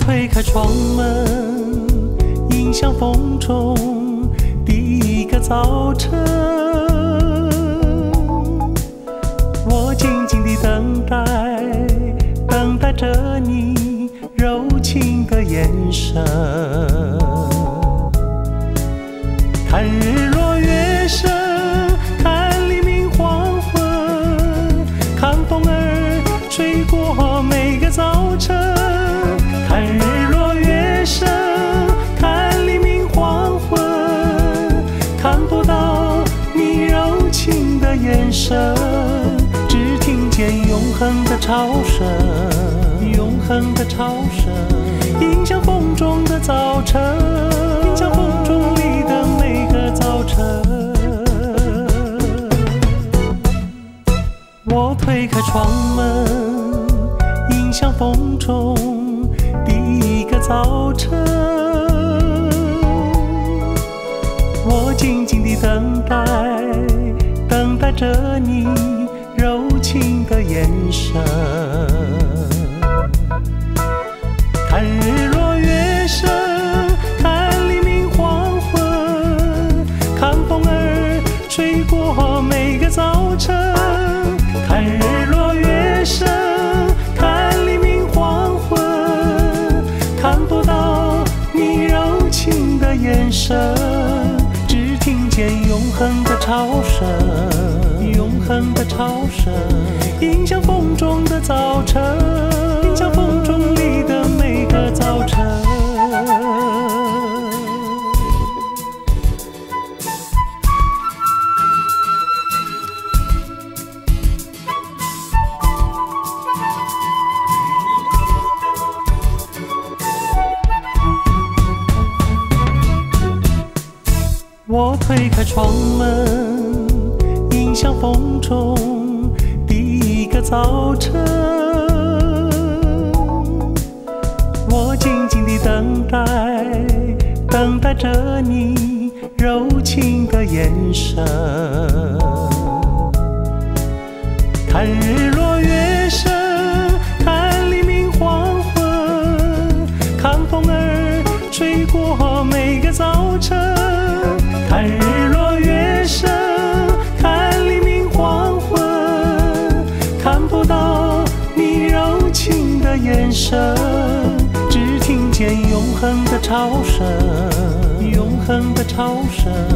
推开窗门，迎向风中第一个早晨。我静静地等待，等待着你柔情的眼神。看日落月升，看黎明黄昏，看风儿吹过每个早晨。看日落月升，看黎明黄昏，看不到你柔情的眼神，只听见永恒的潮声，永恒的潮声，迎向风中的早晨，迎向风中里的每个早晨。我推开窗门，迎向风中第一个早晨。我静静地等待，等待着你柔情的眼神。看日落月升，看黎明黄昏，看风儿吹过每个早晨。看日落月升，看黎明黄昏，看不到你柔情的眼神，只听见永恒的潮声，永恒的潮声，迎向风中的早晨，迎向风中里的每个早晨。我推开窗门，迎向风中第一个早晨。我静静地等待，等待着你柔情的眼神。看日落月升，看黎明黄昏，看风儿吹过每个早晨。看日落月升，看黎明黄昏，看不到你柔情的眼神，只听见永恒的潮声，永恒的潮声，